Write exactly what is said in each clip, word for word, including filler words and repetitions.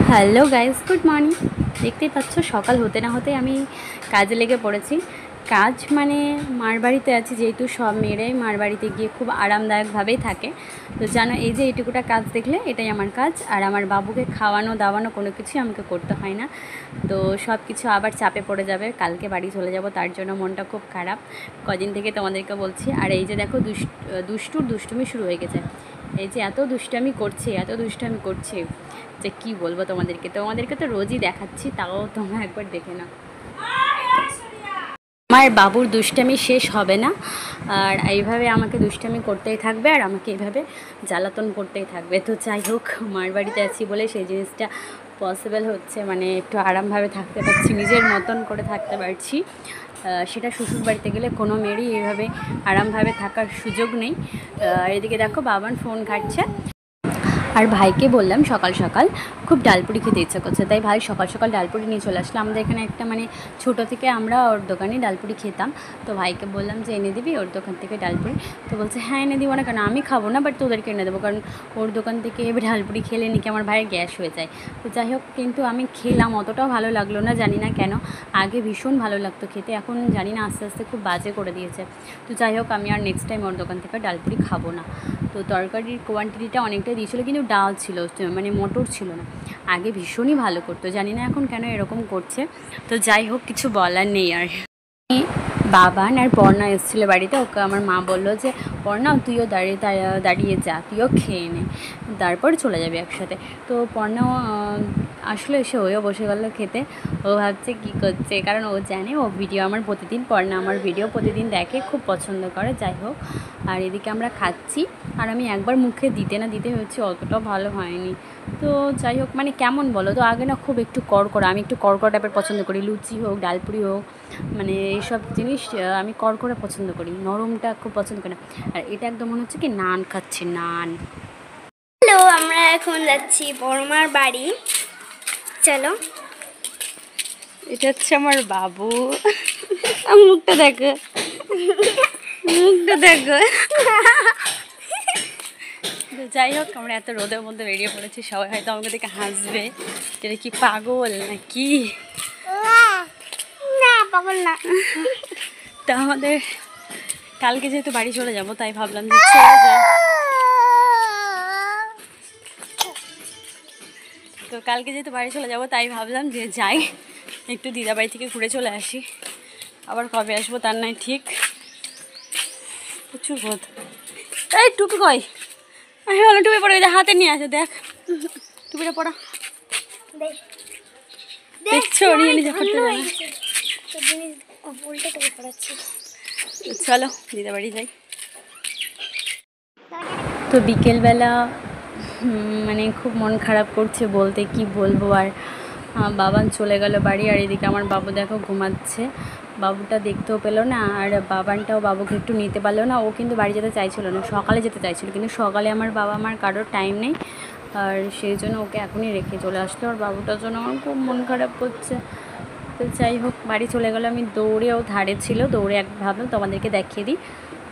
Hello guys, good morning. দেখতেই পাচ্ছ সকাল হতে না হতে আমি কাজে লেগে পড়েছি। কাজ মানে মার বাড়িতে আছি, যেহেতু সব মেয়েরাই মার বাড়িতে গিয়ে খুব আরামদায়কভাবেই থাকে। তো জানো, এই যে এইটুকুটা কাজ দেখলে এটাই আমার কাজ। আর আমার বাবুকে খাওয়ানো দাওয়ানো কোনো কিছুই আমাকে করতে হয় না। তো সব কিছু আবার চাপে পড়ে যাবে, কালকে বাড়ি চলে যাব, তার জন্য মনটা খুব খারাপ কদিন থেকে তোমাদেরকে বলছি। আর এই যে দেখো, দুষ্ট দুষ্টুর দুষ্টুমি শুরু হয়ে গেছে। এই যে এত দুষ্টামি করছে, এত দুষ্টামি করছে যে কি বলবো তোমাদেরকে। তোমাদেরকে তো রোজই দেখাচ্ছি, তাও তোমরা একবার দেখে নাও। আমার বাবুর দুষ্টামি শেষ হবে না, আর এইভাবে আমাকে দুষ্টামি করতেই থাকবে, আর আমাকে এইভাবে জ্বালাতন করতেই থাকবে। তো যাই হোক, মার বাড়িতে আছি বলে সেই জিনিসটা পসিবল হচ্ছে, মানে একটু আরামভাবে থাকতে পারছি, নিজের মতন করে থাকতে পারছি। সেটা শ্বশুর বাড়িতে গেলে কোনো মেয়েরই এইভাবে আরামভাবে থাকার সুযোগ নেই। এদিকে দেখো, বাবান ফোন ঘাটছে। আর ভাইকে বললাম সকাল সকাল খুব ডালপুরি খেতে ইচ্ছা করছে, তাই ভাই সকাল সকাল ডালপুরি নিয়ে চলে আসলো। আমাদের এখানে একটা মানে ছোটো থেকে আমরা ওর দোকানে ডালপুরি খেতাম, তো ভাইকে বললাম যে এনে দিবি ওর দোকান থেকে ডালপুরি। তো বলছে হ্যাঁ এনে দিব না, কেন আমি খাবো না, বাট তোদেরকে এনে দেবো, কারণ ওর দোকান থেকে ডালপুরি খেলে নাকি আমার ভাইয়ের গ্যাস হয়ে যায়। তো যাই হোক, কিন্তু আমি খেলাম, অতটাও ভালো লাগলো না, জানি না কেন। আগে ভীষণ ভালো লাগতো খেতে, এখন জানি না আস্তে আস্তে খুব বাজে করে দিয়েছে। তো যাই হোক, আমি আর নেক্সট টাইম ওর দোকান থেকে ডালপুরি খাবো না। তো তরকারির কোয়ান্টিটিটা অনেকটাই দিয়েছিলো, কিন্তু ডাল ছিল, মানে মটর ছিল না। আগে ভীষণই ভালো করতো, জানি না এখন কেন এরকম করছে। তো যাই হোক, কিছু বলার নেই। আর বাবান আর পর্ণা এসেছিলো বাড়িতে, ওকে আমার মা বললো যে পর্ণা তুইও দাঁড়িয়ে দাঁড়িয়ে যা, তুইও খেয়ে নে, তারপর চলে যাবি একসাথে। তো পর্ণাও আসলে এসে ওও বসে গেল খেতে। ও ভাবছে কী করছে, কারণ ও জানে ও ভিডিও আমার প্রতিদিন, পর্ণা আমার ভিডিও প্রতিদিন দেখে, খুব পছন্দ করে। যাই হোক, আর এদিকে আমরা খাচ্ছি, আর আমি একবার মুখে দিতে না দিতে হচ্ছে, অতটাও ভালো হয়নি। তো যাই হোক, মানে কেমন বলো তো, আগে না খুব একটু কড়কড়া, আমি একটু কড়কড়া টাইপের পছন্দ করি, লুচি হোক ডালপুরি হোক, মানে এইসব জিনিস আমি কড়কড়া পছন্দ করি, নরমটা খুব পছন্দ করি না। আর এটা একদম মনে হচ্ছে কি নান খাচ্ছি, নান। হ্যালো, আমরা এখন যাচ্ছি বড়মার বাড়ি, চলো। এটা হচ্ছে আমার বাবু, মুখটা দেখো, মুখটা দেখো। তো যাই হোক, আমরা এত রোদের মধ্যে বেরিয়ে পড়েছি, সবাই হয়তো আমাকে দেখে হাসবে, এটা কি পাগল নাকি। না পাগল না। তা আমাদের কালকে যেহেতু বাড়ি চলে যাব, তাই ভাবলাম যে চলে যায়। তো কালকে যেহেতু বাড়ি চলে যাব, তাই ভাবলাম যে যাই একটু দিদা বাড়ি থেকে ঘুরে চলে আসি। আবার কবে আসবো তার নাই ঠিক। প্রচুর বোধ। এই টুপি কই? আমি বললাম টুপি পরে হাতে নিয়ে আসে, দেখ টুপিটা পরা। দেখছো নিয়ে নিজে করতে যাবে। চলো দিদা বাড়ি যাই। তো বিকেলবেলা মানে খুব মন খারাপ করছে, বলতে কি বলবো। আর বাবান চলে গেল বাড়ি, আর এদিকে আমার বাবু দেখো ঘুমাচ্ছে, বাবুটা দেখতেও পেলো না, আর বাবানটাও বাবুকে একটু নিতে পারলো না। ও কিন্তু বাড়ি যেতে চাইছিল না, সকালে যেতে চাইছিল, কিন্তু সকালে আমার বাবা মার কারোর টাইম নেই, আর সেই জন্য ওকে এখনই রেখে চলে আসলো। আর বাবুটার জন্য আমার খুব মন খারাপ করছে। তো যাই হোক, বাড়ি চলে গেলো। আমি দৌড়ে, ও ধারে ছিল, দৌড়ে এক ভাবলাম তোমাদেরকে দেখিয়ে দিই।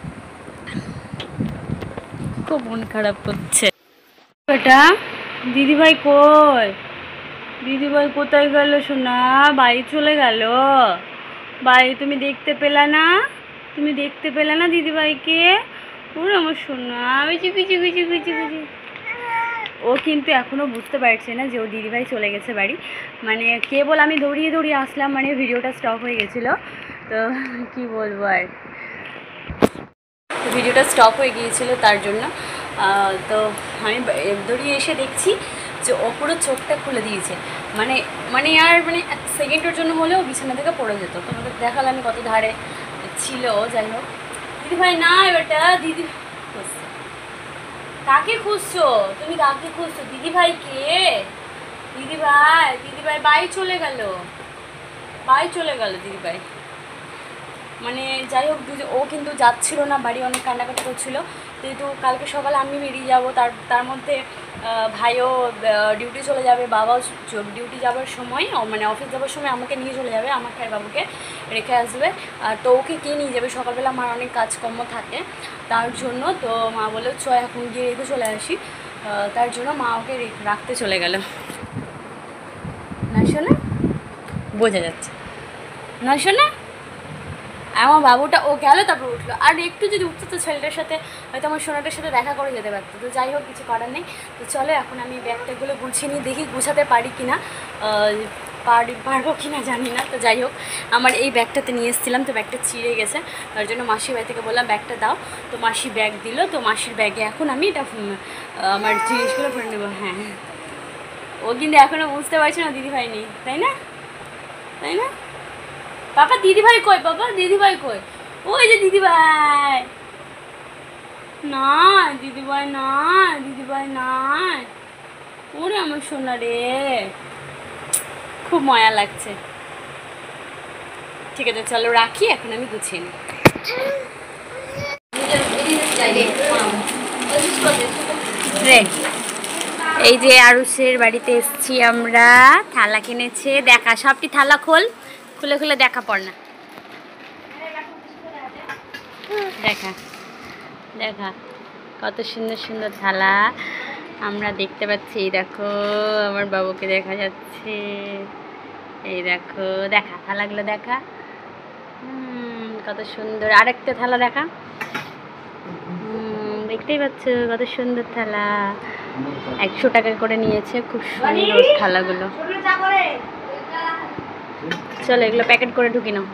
খুব মন খারাপ করছে। এটা দিদিভাই কই? দিদিভাই কোথায় গেল সোনা? বাড়ি চলে গেল? বাড়ি তুমি দেখতে পেলা না? তুমি দেখতে পেলে না দিদিভাইকে? ওরে আমার সোনা, বিচি বিচি বিচি বিচি বিচি। ও কিন্তু এখনও বুঝতে পারছে না যে ও দিদিভাই চলে গেছে বাড়ি। মানে কেবল আমি দৌড়িয়ে দৌড়িয়ে আসলাম, মানে ভিডিওটা স্টপ হয়ে গেছিলো। তো কি বলবো, আর ভিডিওটা স্টপ হয়ে গিয়েছিলো তার জন্য। তো আমি দৌড়িয়ে এসে দেখছি যে ও পুরো চোখটা খুলে দিয়েছে, মানে মানে আর মানে এক সেকেন্ডের জন্য হলেও বিছানা থেকে পড়ে যেত। তোমাদের দেখালাম আমি কত ধারে ছিল। যাই হোক, দিদিভাই না, এবারটা দিদি খুঁজছে। কাকে খুঁজছো তুমি? কাকে খুঁজছো? দিদিভাইকে? দিদিভাই দিদিভাই বাড়ি চলে গেল, বাড়ি চলে গেল দিদিভাই। মানে যাই হোক, ও কিন্তু যাচ্ছিলো না বাড়ি, অনেক কান্নাকাটি করছিলো। যেহেতু কালকে সকালে আমি বেরিয়ে যাবো, তার তার মধ্যে ভাইও ডিউটি চলে যাবে, বাবাও ডিউটি যাওয়ার সময়, মানে অফিস যাওয়ার সময় আমাকে নিয়ে চলে যাবে, আমাকে আর বাবুকে রেখে আসবে। তো ওকে কে নিয়ে যাবে? সকালবেলা আমার অনেক কাজকর্ম থাকে, তার জন্য তো মা বললো চ এখন গিয়ে রেখে চলে আসি। তার জন্য মা ওকে রাখতে চলে গেল। না শোনা বোঝা যাচ্ছে না শোনা। আমার বাবুটা ও গেল তারপর উঠলো, আর একটু যদি উঠতো তো ছেলেটার সাথে হয়তো আমার সোনাটার সাথে দেখা করে যেতে পারতো। তো যাই হোক, কিছু করার নেই। তো চলো এখন আমি ব্যাগটাগুলো গুছিয়ে নিই, দেখি গুছাতে পারি কি না, পারি পারবো কি না জানি না। তো যাই হোক, আমার এই ব্যাগটাতে নিয়ে এসেছিলাম, তো ব্যাগটা ছিঁড়ে গেছে, তার জন্য মাসির বাড়ি থেকে বললাম ব্যাগটা দাও। তো মাসি ব্যাগ দিল, তো মাসির ব্যাগে এখন আমি এটা আমার জিনিসগুলো ভরে নেবো। হ্যাঁ, ও কিন্তু এখনও বুঝতে পারছে না দিদিভাই নেই, তাই না? তাই না পাপা? দিদিভাই কই? বাবা দিদিভাই কই? ওই যে দিদিভাই, না দিদিভাই নাই, দিদিভাই নাই। ওরে আমার সোনা রে, খুব মজা লাগছে। ঠিক আছে চলো রাখি, এখন আমি গুছিয়ে নিই। এই যে আরুষের বাড়িতে এসেছি আমরা, থালা কিনেছে। দেখা সবটি থালা খোল, খুলে খুলে দেখা পড় না, দেখা দেখা কত সুন্দর সুন্দর থালা আমরা দেখতে পাচ্ছি। এই দেখো আমার বাবুকে দেখা যাচ্ছে, এই দেখো দেখা থালাগুলো দেখা, হুম কত সুন্দর। আরেকটা থালা দেখা, হুম দেখতেই পাচ্ছ কত সুন্দর থালা, একশো টাকা করে নিয়েছে, খুব সুন্দর থালাগুলো। চলো এগুলো প্যাকেট করে ঢুকি নাও।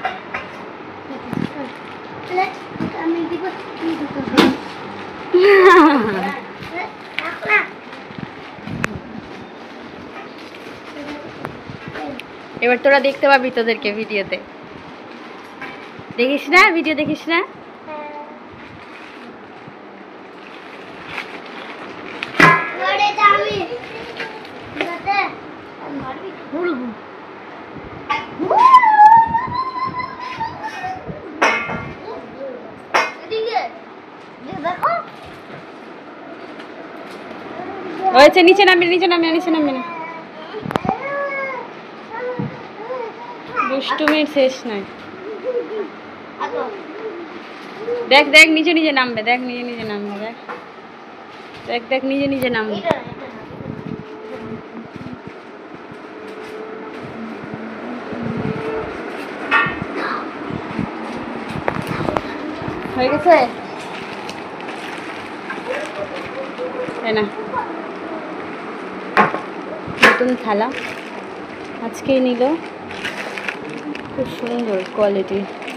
এবার তোরা দেখতে পাবি তোদেরকে ভিডিওতে, দেখিস না? ভিডিও দেখিস না? হয়েছে, নিচে নামবি, নিচে নামবি, নিচে নামবি না, দুষ্টুমির শেষ নাই। দেখ দেখ নিচে নিজে নামবে, দেখ নিজে নিজে নামবে, দেখ দেখ দেখ নিজে নিজে নামবে। হয়ে গেছে তাই না? নতুন থালা আজকেই নিল, খুব সুন্দর কোয়ালিটি,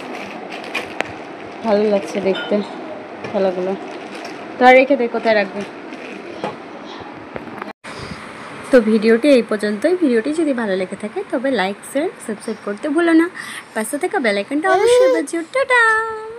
ভালো লাগছে দেখতে থালাগুলো। তো আর রেখে দে, কোথায় রাখবে? তো ভিডিওটি এই পর্যন্তই। ভিডিওটি যদি ভালো লেগে থাকে তবে লাইক শেয়ার সাবস্ক্রাইব করতে ভুলো না, পাশে থাকা বেল আইকনটা অবশ্যই বাজিও। টাটা।